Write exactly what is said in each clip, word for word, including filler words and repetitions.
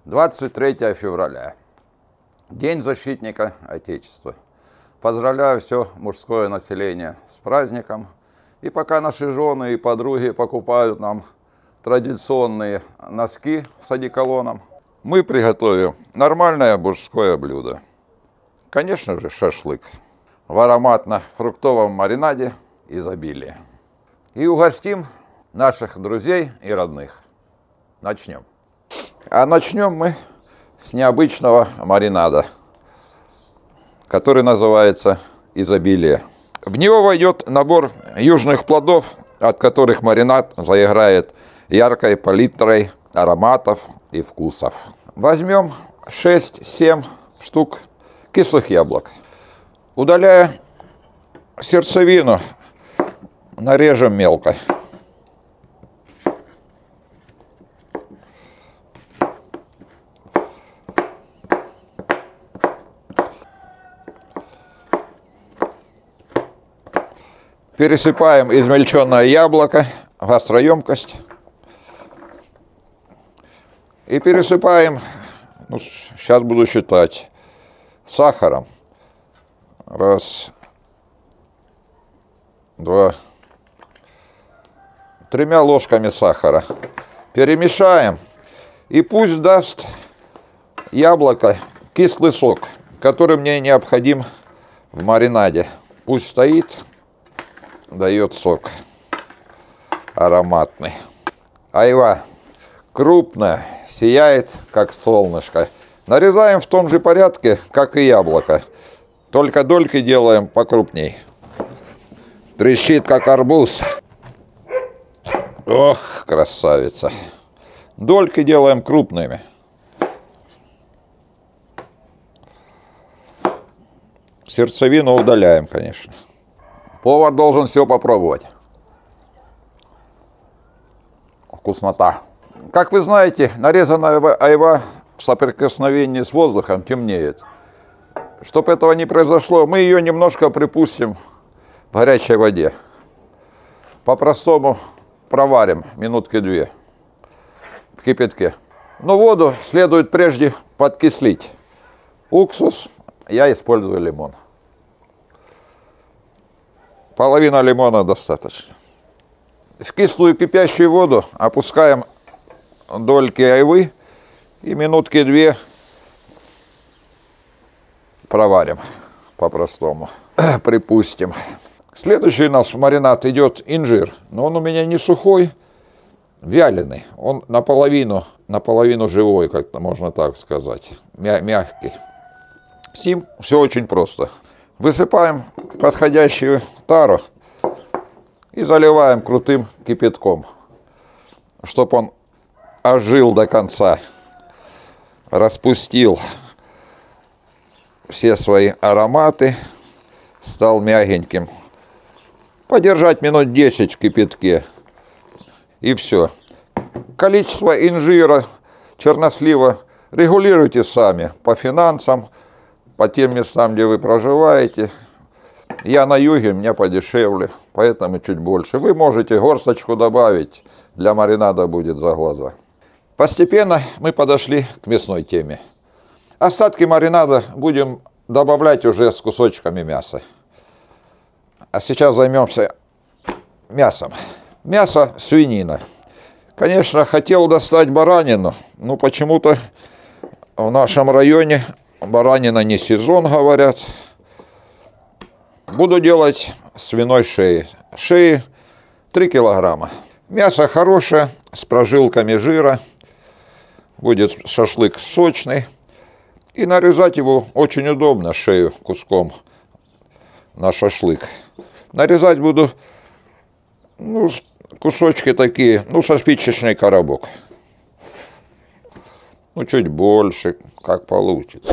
двадцать третье февраля. День защитника Отечества. Поздравляю все мужское население с праздником. И пока наши жены и подруги покупают нам традиционные носки с одеколоном, мы приготовим нормальное мужское блюдо. Конечно же, шашлык в ароматно-фруктовом маринаде изобилия. И угостим наших друзей и родных. Начнем. А начнем мы с необычного маринада, который называется изобилие. В него войдет набор южных плодов, от которых маринад заиграет яркой палитрой ароматов и вкусов. Возьмем шесть-семь штук кислых яблок. Удаляя сердцевину, нарежем мелко. Пересыпаем измельченное яблоко в гастроемкость. И пересыпаем, ну, сейчас буду считать, сахаром. Раз, два, тремя ложками сахара. Перемешаем. И пусть даст яблоко кислый сок, который мне необходим в маринаде. Пусть стоит. Дает сок ароматный. Айва крупная, сияет, как солнышко. Нарезаем в том же порядке, как и яблоко. Только дольки делаем покрупней. Трещит, как арбуз. Ох, красавица. Дольки делаем крупными. Сердцевину удаляем, конечно. Повар должен все попробовать. Вкуснота. Как вы знаете, нарезанная айва в соприкосновении с воздухом темнеет. Чтобы этого не произошло, мы ее немножко припустим в горячей воде. По-простому проварим минутки две в кипятке. Но воду следует прежде подкислить. Уксус, я использую лимон. Половина лимона достаточно. В кислую кипящую воду опускаем дольки айвы и минутки две проварим по-простому. Припустим. Следующий у нас в маринад идет инжир. Но он у меня не сухой, вяленый. Он наполовину, наполовину живой, как-то можно так сказать. Мя- мягкий. С ним все очень просто. Высыпаем в подходящую тару и заливаем крутым кипятком, чтобы он ожил до конца, распустил все свои ароматы, стал мягеньким. Подержать минут десять в кипятке, и все. Количество инжира, чернослива регулируйте сами по финансам, по тем местам, где вы проживаете. Я на юге, у меня подешевле, поэтому чуть больше. Вы можете горсточку добавить, для маринада будет за глаза. Постепенно мы подошли к мясной теме. Остатки маринада будем добавлять уже с кусочками мяса. А сейчас займемся мясом. Мясо свинина. Конечно, хотел достать баранину, но почему-то в нашем районе баранина не сезон, говорят. Буду делать свиной шеи. Шеи три килограмма. Мясо хорошее, с прожилками жира. Будет шашлык сочный. И нарезать его очень удобно, шею куском на шашлык. Нарезать буду, ну, кусочки такие, ну, со спичечный коробок. Ну, чуть больше, как получится.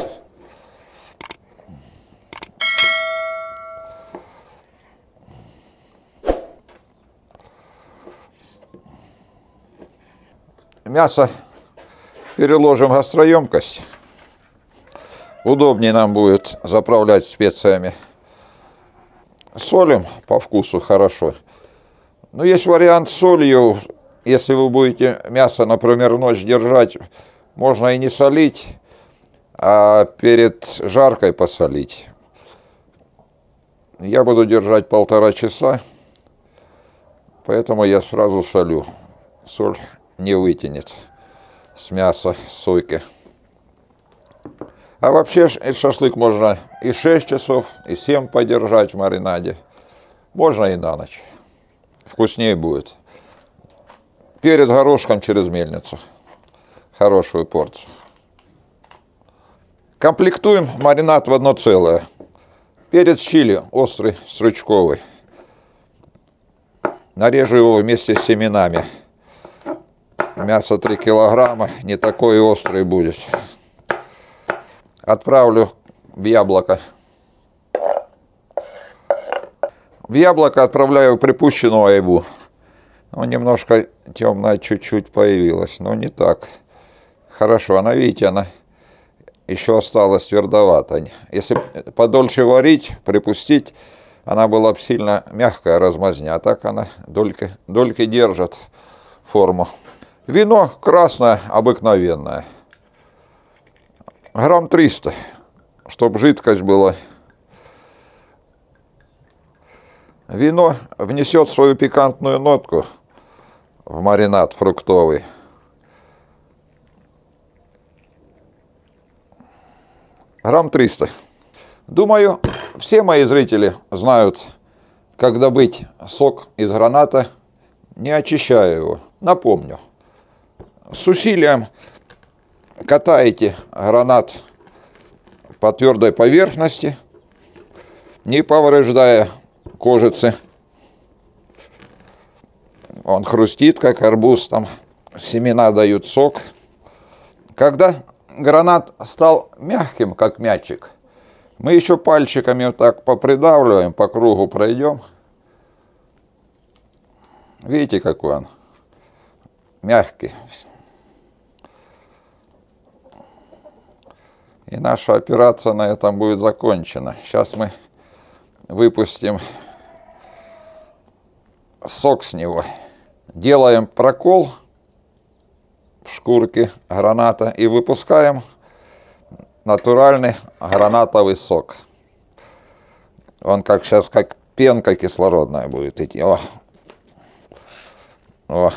Мясо переложим в гастроемкость. Удобнее нам будет заправлять специями. Солим по вкусу хорошо. Но есть вариант с солью. Если вы будете мясо, например, ночь держать Можно и не солить, а перед жаркой посолить. Я буду держать полтора часа, поэтому я сразу солю. Соль не вытянет с мяса, с сойки. А вообще шашлык можно и шесть часов, и семь подержать в маринаде. Можно и на ночь. Вкуснее будет. Перед горошком через мельницу. Хорошую порцию. Комплектуем маринад в одно целое. Перец чили острый, стручковый. Нарежу его вместе с семенами. Мясо три килограмма, не такой острый будет. Отправлю в яблоко. В яблоко отправляю припущенную айву. Ну, немножко темная чуть-чуть появилась, но не так. Хорошо, она, видите, она еще осталась твердовата. Если подольше варить, припустить, она была бы сильно мягкая, размазня. А так она дольки, дольки держит форму. Вино красное, обыкновенное. Грамм триста, чтобы жидкость была. Вино внесет свою пикантную нотку в маринад фруктовый. Грамм триста. Думаю, все мои зрители знают, как добыть сок из граната, не очищая его. Напомню. С усилием катаете гранат по твердой поверхности, не повреждая кожицы. Он хрустит, как арбуз, там семена дают сок. Когда гранат стал мягким, как мячик, мы еще пальчиками вот так попридавливаем, по кругу пройдем. Видите, какой он мягкий. И наша операция на этом будет закончена. Сейчас мы выпустим сок с него. Делаем прокол в шкурке граната и выпускаем натуральный гранатовый сок. Он как сейчас как пенка кислородная будет идти. О. О.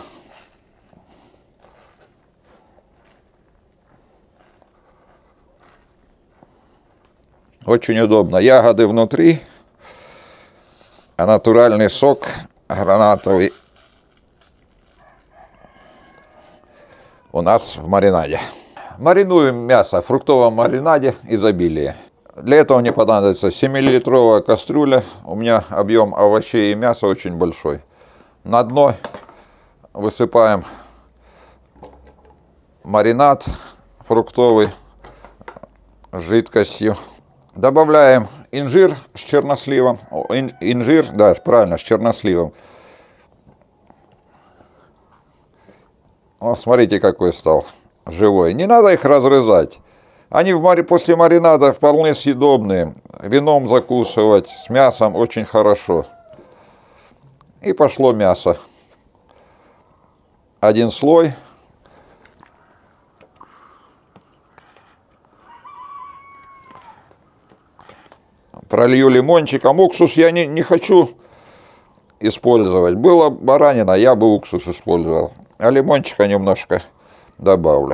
Очень удобно. Ягоды внутри, а натуральный сок гранатовый у нас в маринаде. Маринуем мясо в фруктовом маринаде изобилие. Для этого мне понадобится семилитровая кастрюля. У меня объем овощей и мяса очень большой. На дно высыпаем маринад фруктовый с жидкостью. Добавляем инжир с черносливом. Инжир, да, правильно, с черносливом. О, смотрите, какой стал живой. Не надо их разрезать. Они в мари... после маринада вполне съедобные. Вином закусывать, с мясом очень хорошо. И пошло мясо. Один слой. Пролью лимончиком. Уксус я не, не хочу использовать. Была баранина, я бы уксус использовал. А лимончика немножко добавлю.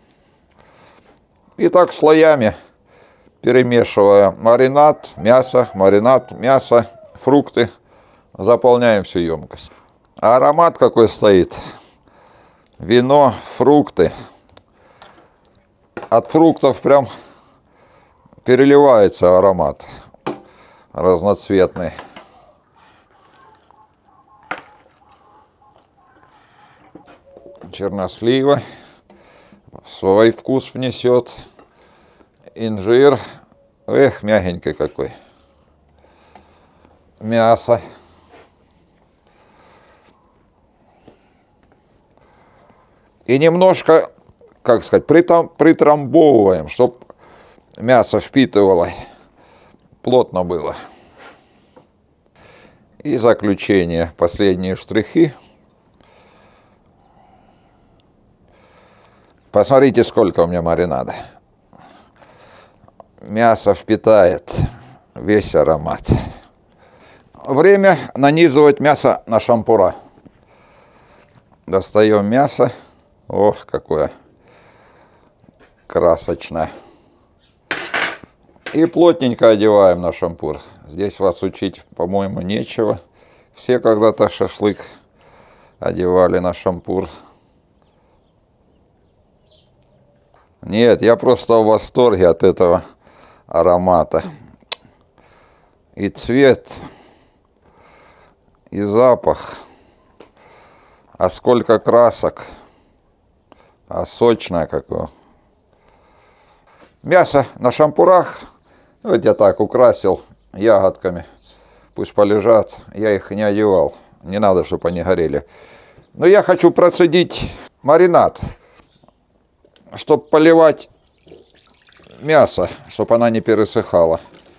И так слоями перемешивая маринад, мясо, маринад, мясо, фрукты. Заполняем всю емкость. А аромат какой стоит. Вино, фрукты. От фруктов прям переливается аромат разноцветный. Чернослива свой вкус внесет. Инжир. Эх, мягенький какой. Мясо. И немножко, как сказать, притрамбовываем, чтобы мясо впитывало, плотно было. И заключение, последние штрихи. Посмотрите, сколько у меня маринада. Мясо впитает весь аромат. Время нанизывать мясо на шампура. Достаем мясо. Ох, какое красочное. И плотненько одеваем на шампур. Здесь вас учить, по-моему, нечего. Все когда-то шашлык одевали на шампур. Нет, я просто в восторге от этого аромата. И цвет, и запах. А сколько красок. А сочное какое. Мясо на шампурах. Вот я так украсил ягодками. Пусть полежат. Я их не одевал. Не надо, чтобы они горели. Но я хочу процедить маринад, чтобы поливать мясо, чтобы она не пересыхала.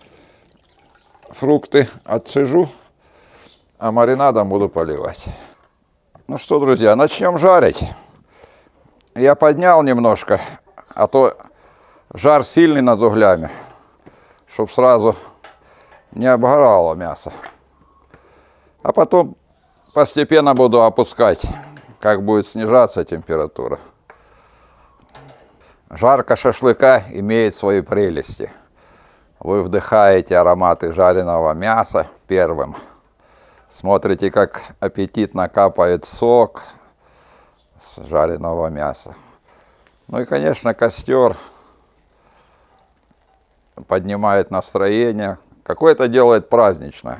Фрукты отцежу, а маринадом буду поливать. Ну что, друзья, начнем жарить. Я поднял немножко, а то жар сильный над углями, чтобы сразу не обгорало мясо. А потом постепенно буду опускать, как будет снижаться температура. Жарка шашлыка имеет свои прелести. Вы вдыхаете ароматы жареного мяса первым. Смотрите, как аппетитно капает сок с жареного мяса. Ну и, конечно, костер поднимает настроение. Какое-то делает праздничное.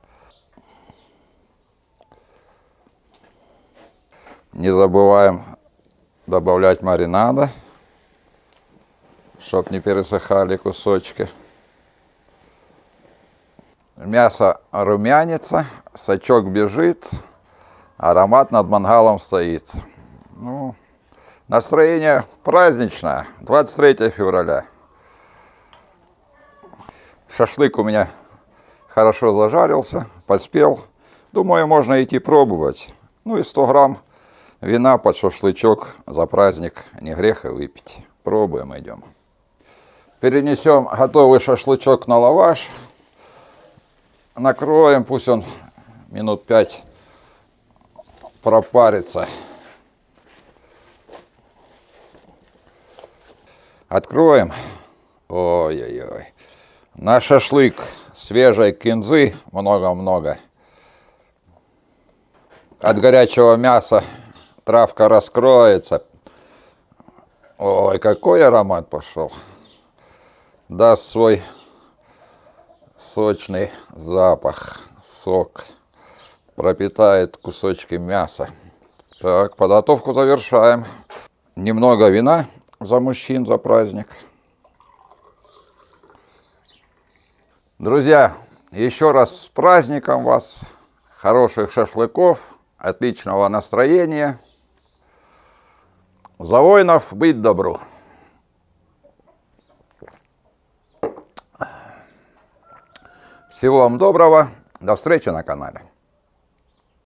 Не забываем добавлять маринада, чтобы не пересыхали кусочки. Мясо румянится, сочок бежит, аромат над мангалом стоит. Ну, настроение праздничное, двадцать третье февраля. Шашлык у меня хорошо зажарился, поспел. Думаю, можно идти пробовать. Ну и сто грамм вина под шашлычок за праздник, не грех и выпить. Пробуем, идем. Перенесем готовый шашлычок на лаваш. Накроем, пусть он минут пять пропарится. Откроем. Ой-ой-ой. На шашлык свежей кинзы много-много. От горячего мяса травка раскроется. Ой, какой аромат пошел. Даст свой сочный запах. Сок пропитает кусочки мяса. Так, подготовку завершаем. Немного вина за мужчин, за праздник. Друзья, еще раз с праздником вас. Хороших шашлыков, отличного настроения. За воинов быть добру. Всего вам доброго. До встречи на канале.